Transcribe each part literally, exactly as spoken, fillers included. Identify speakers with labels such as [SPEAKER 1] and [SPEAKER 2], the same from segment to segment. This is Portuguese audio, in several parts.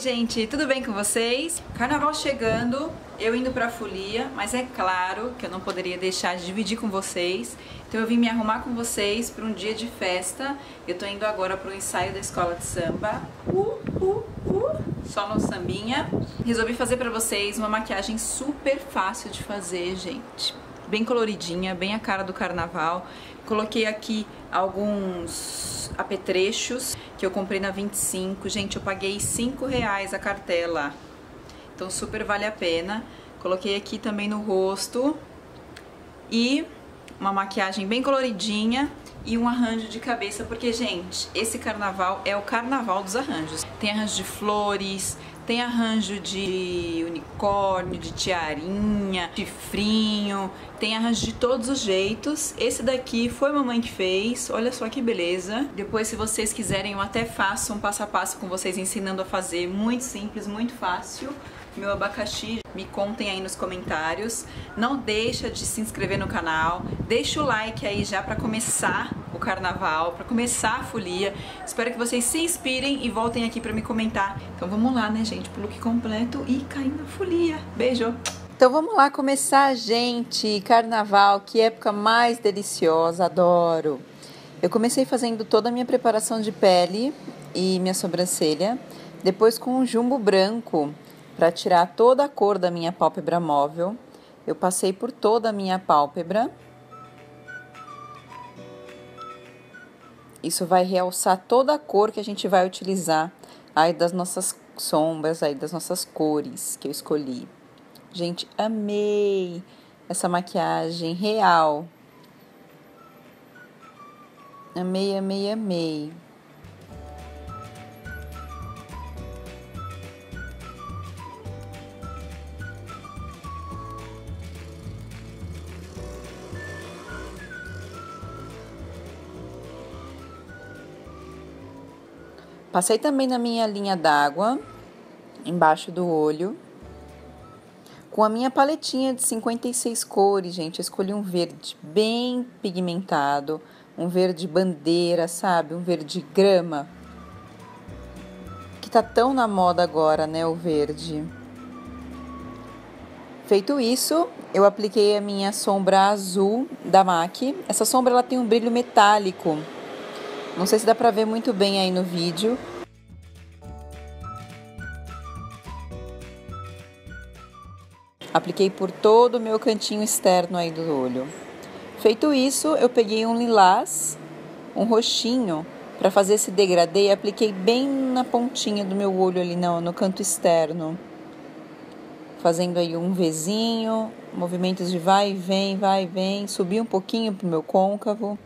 [SPEAKER 1] gente, tudo bem com vocês? Carnaval chegando, eu indo pra folia, mas é claro que eu não poderia deixar de dividir com vocês. Então eu vim me arrumar com vocês para um dia de festa. Eu tô indo agora pro ensaio da escola de samba. Uh, uh, uh, só no sambinha. Resolvi fazer pra vocês uma maquiagem super fácil de fazer, gente. Bem coloridinha, bem a cara do carnaval. Coloquei aqui alguns apetrechos que eu comprei na vinte e cinco. Gente, eu paguei cinco reais a cartela. Então super vale a pena. Coloquei aqui também no rosto. E uma maquiagem bem coloridinha e um arranjo de cabeça. Porque, gente, esse carnaval é o carnaval dos arranjos. Tem arranjo de flores, tem arranjo de unicórnio, de tiarinha, chifrinho, tem arranjo de todos os jeitos. Esse daqui foi a mamãe que fez, olha só que beleza. Depois, se vocês quiserem, eu até faço um passo a passo com vocês ensinando a fazer, muito simples, muito fácil. Meu abacaxi, me contem aí nos comentários. Não deixa de se inscrever no canal, deixa o like aí já para começar o carnaval, para começar a folia. Espero que vocês se inspirem e voltem aqui para me comentar. Então vamos lá, né, gente, pro look completo e cair na folia. Beijo! Então vamos lá começar, gente. Carnaval, que época mais deliciosa, adoro. Eu comecei fazendo toda a minha preparação de pele e minha sobrancelha, depois com um jumbo branco, para tirar toda a cor da minha pálpebra móvel. Eu passei por toda a minha pálpebra. Isso vai realçar toda a cor que a gente vai utilizar aí das nossas sombras, aí das nossas cores que eu escolhi. Gente, amei essa maquiagem real. Amei, amei, amei. Passei também na minha linha d'água, embaixo do olho, com a minha paletinha de cinquenta e seis cores, gente. Eu escolhi um verde bem pigmentado, um verde bandeira, sabe? Um verde grama, que tá tão na moda agora, né, o verde. Feito isso, eu apliquei a minha sombra azul da MAC. Essa sombra ela tem um brilho metálico. Não sei se dá pra ver muito bem aí no vídeo. Apliquei por todo o meu cantinho externo aí do olho. Feito isso, eu peguei um lilás, um roxinho, para fazer esse degradê e apliquei bem na pontinha do meu olho ali no, no canto externo. Fazendo aí um Vzinho, movimentos de vai e vem, vai e vem. Subi um pouquinho pro meu côncavo.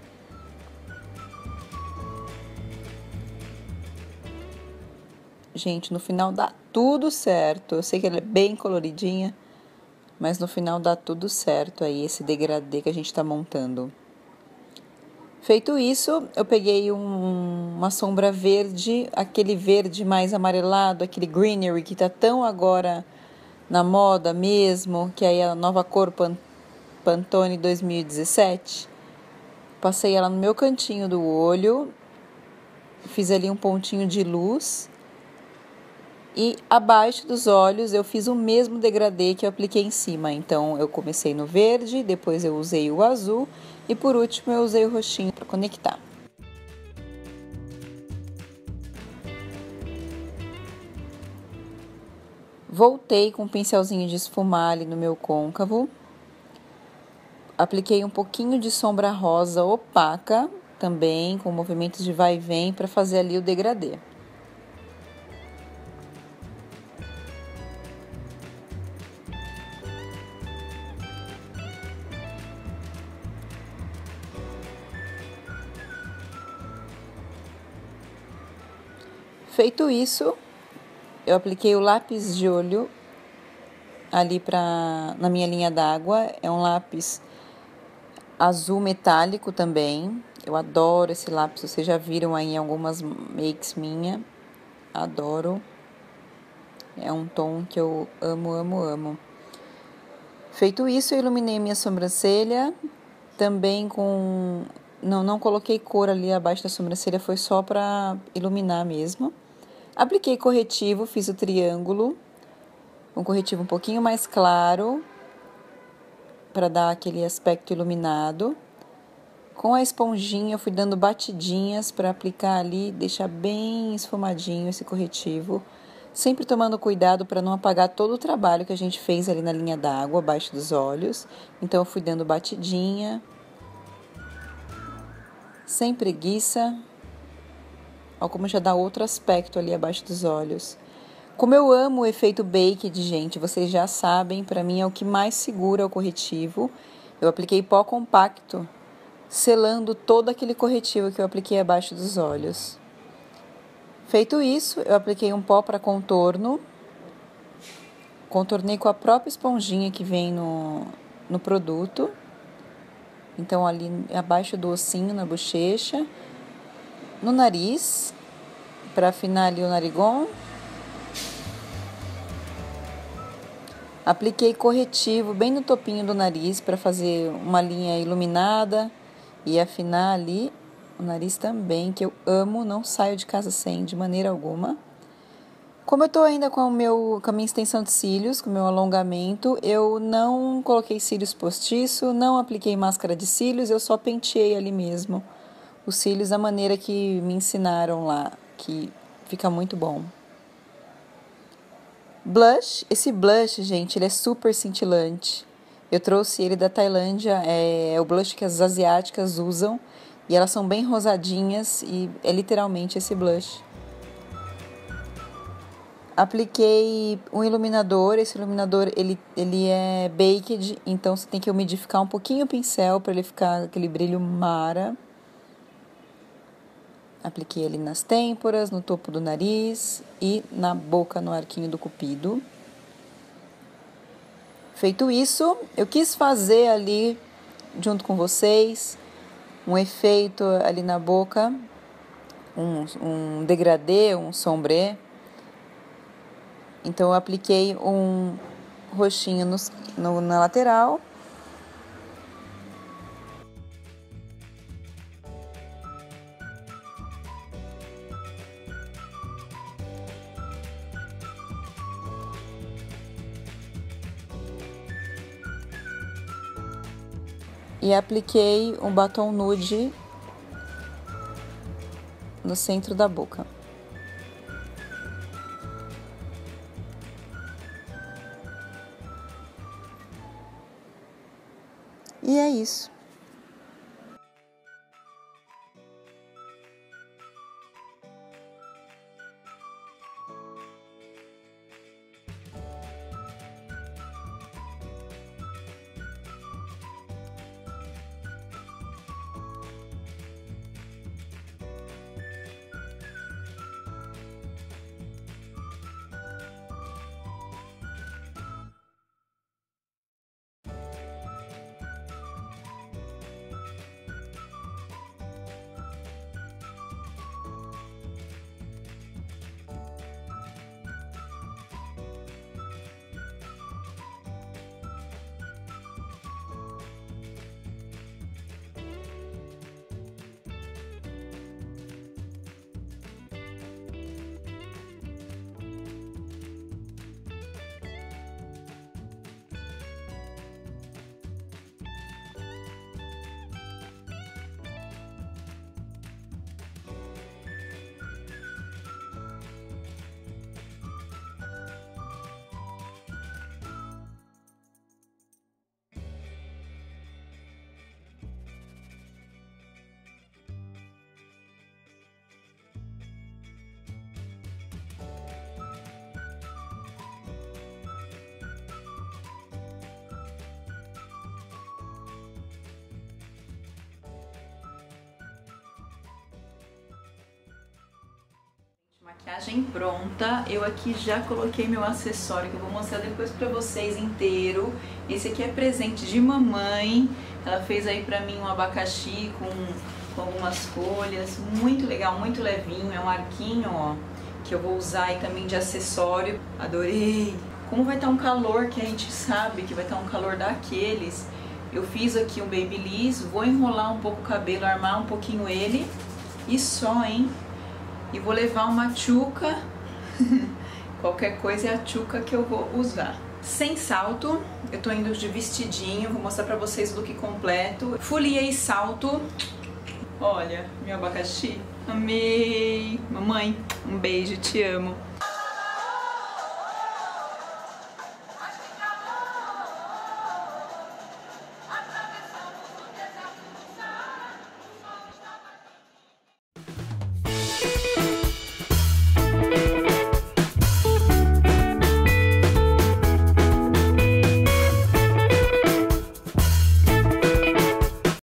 [SPEAKER 1] Gente, no final dá tudo certo. Eu sei que ela é bem coloridinha, mas no final dá tudo certo aí, esse degradê que a gente tá montando. Feito isso, eu peguei um, uma sombra verde, aquele verde mais amarelado, aquele greenery que tá tão agora na moda mesmo, que aí é a nova cor Pan, Pantone dois mil e dezessete. Passei ela no meu cantinho do olho, fiz ali um pontinho de luz. E abaixo dos olhos eu fiz o mesmo degradê que eu apliquei em cima. Então eu comecei no verde, depois eu usei o azul e por último eu usei o roxinho para conectar. Voltei com um pincelzinho de esfumar ali no meu côncavo. Apliquei um pouquinho de sombra rosa opaca também, com movimentos de vai e vem para fazer ali o degradê. Feito isso, eu apliquei o lápis de olho ali pra, na minha linha d'água. É um lápis azul metálico também. Eu adoro esse lápis, vocês já viram aí em algumas makes minha. Adoro. É um tom que eu amo, amo, amo. Feito isso, eu iluminei minha sobrancelha. Também com... Não, não coloquei cor ali abaixo da sobrancelha, foi só pra iluminar mesmo. Apliquei corretivo, fiz o triângulo, um corretivo um pouquinho mais claro, para dar aquele aspecto iluminado. Com a esponjinha eu fui dando batidinhas para aplicar ali, deixar bem esfumadinho esse corretivo. Sempre tomando cuidado para não apagar todo o trabalho que a gente fez ali na linha d'água, abaixo dos olhos. Então eu fui dando batidinha, sem preguiça. Olha como já dá outro aspecto ali abaixo dos olhos. Como eu amo o efeito baked, gente, vocês já sabem, para mim é o que mais segura o corretivo. Eu apliquei pó compacto, selando todo aquele corretivo que eu apliquei abaixo dos olhos. Feito isso, eu apliquei um pó para contorno, contornei com a própria esponjinha que vem no, no produto. Então, ali abaixo do ossinho, na bochecha, no nariz, para afinar ali o narigão. Apliquei corretivo bem no topinho do nariz para fazer uma linha iluminada e afinar ali o nariz também, que eu amo, não saio de casa sem, de maneira alguma. Como eu tô ainda com, o meu, com a minha extensão de cílios, com o meu alongamento, eu não coloquei cílios postiço, não apliquei máscara de cílios, eu só penteei ali mesmo os cílios da maneira que me ensinaram lá, que fica muito bom. Blush, esse blush, gente, ele é super cintilante. Eu trouxe ele da Tailândia, é, é o blush que as asiáticas usam, e elas são bem rosadinhas e é literalmente esse blush. Apliquei um iluminador, esse iluminador ele, ele é baked, então você tem que umidificar um pouquinho o pincel para ele ficar aquele brilho mara. Apliquei ele nas têmporas, no topo do nariz e na boca, no arquinho do cupido. Feito isso, eu quis fazer ali, junto com vocês, um efeito ali na boca, um, um degradê, um sombré. Então, eu apliquei um roxinho no, no, na lateral. E apliquei um batom nude no centro da boca. E é isso. Maquiagem pronta, eu aqui já coloquei meu acessório que eu vou mostrar depois pra vocês inteiro. Esse aqui é presente de mamãe, ela fez aí pra mim um abacaxi com, com algumas folhas, muito legal, muito levinho, é um arquinho, ó, que eu vou usar aí também de acessório, adorei. Como vai estar um calor que a gente sabe que vai estar um calor daqueles, eu fiz aqui um babyliss, vou enrolar um pouco o cabelo, armar um pouquinho ele e só, hein? E vou levar uma tchuca Qualquer coisa é a tchuca que eu vou usar. Sem salto, eu tô indo de vestidinho, vou mostrar pra vocês o look completo. Folia e salto. Olha, meu abacaxi. Amei! Mamãe, um beijo, te amo.